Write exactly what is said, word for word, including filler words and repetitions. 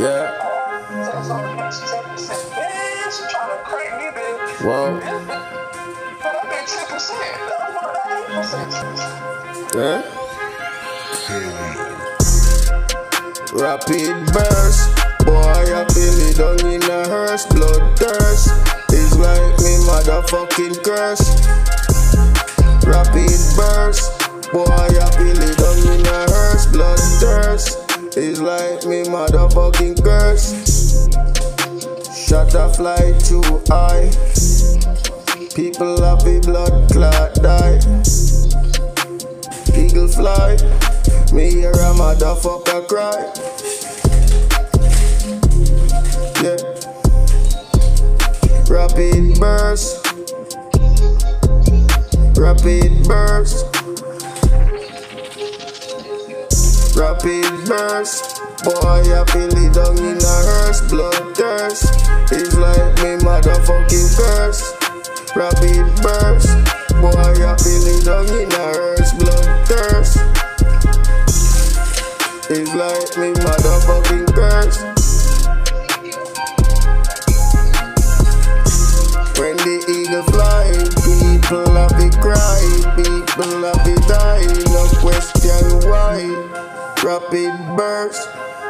Yeah. That's all the next ten percent. Man, she trying to crank me, bitch. Whoa. But I get ten percent. That's not eight percent. Yeah. Rapid burst. Boy, I feel it down in a hearse. Blood thirst. It's like me motherfucking curse. Rapid burst. Boy, I feel it down in a hearse. Blood thirst. It's like me motherfucking curse. Shot a fly too high. People happy blood clot die. Eagle fly. Me hear a motherfucker cry. Yeah. Rapid burst. Rapid burst. Rapid burst. Boy, I feel it down in a hearse. Blood thirst. It's like me motherfucking curse. Rapid burst. Boy, I feel it down in a hearse. Blood thirst. It's like me motherfucking curse. When the eagle fly, people have to cry, people have to die, no question why. Rapid burst.